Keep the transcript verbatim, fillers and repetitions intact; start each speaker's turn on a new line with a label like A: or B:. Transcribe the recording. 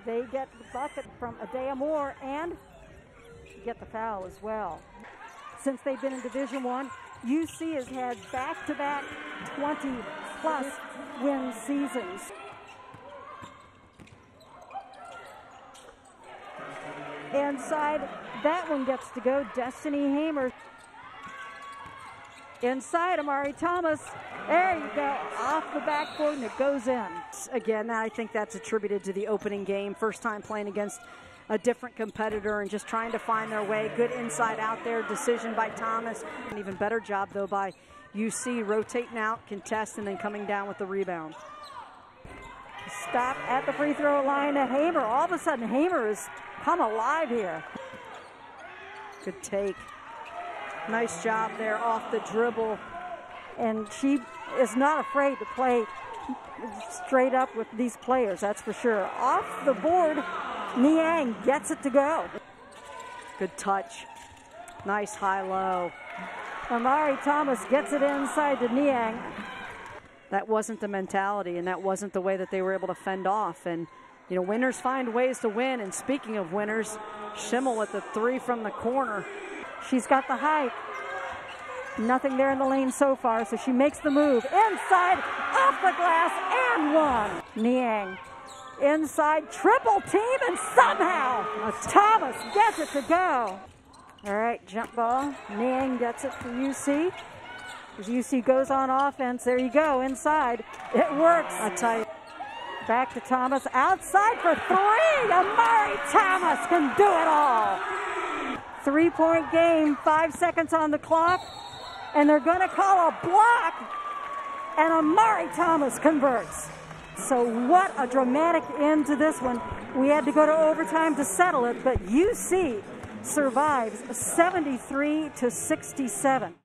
A: They get the bucket from Adea Moore and get the foul as well. Since they've been in Division One, U C has had back-to-back twenty plus win seasons. Inside, that one gets to go. Destiny Hamer. Inside, IIImar'i Thoma. There you go. Off the backboard, and it goes in.
B: Again, I think that's attributed to the opening game. First time playing against a different competitor and just trying to find their way. Good inside out there. Decision by Thomas. An even better job, though, by U C rotating out, contest, and then coming down with the rebound.
A: Stop at the free throw line to Hamer. All of a sudden, Hamer has come alive here.
B: Good take. Nice job there off the dribble.
A: And she is not afraid to play straight up with these players, that's for sure. Off the board, Niang gets it to go.
B: Good touch. Nice high-low.
A: IIImar'i Thoma gets it inside to Niang.
B: That wasn't the mentality, and that wasn't the way that they were able to fend off. And, you know, winners find ways to win. And speaking of winners, Schimmel with the three from the corner.
A: She's got the height. Nothing there in the lane so far, so she makes the move. Inside, off the glass, and one. Niang inside, triple team, and somehow Thomas gets it to go. All right, jump ball. Niang gets it for U C. As U C goes on offense, there you go, inside. It works.
B: I tell you.
A: Back to Thomas, outside for three. IIImar'i Thoma can do it all. Three-point game, five seconds on the clock, and they're going to call a block, and IIImar'i Thoma converts. So what a dramatic end to this one. We had to go to overtime to settle it, but U C survives seventy-three to sixty-seven.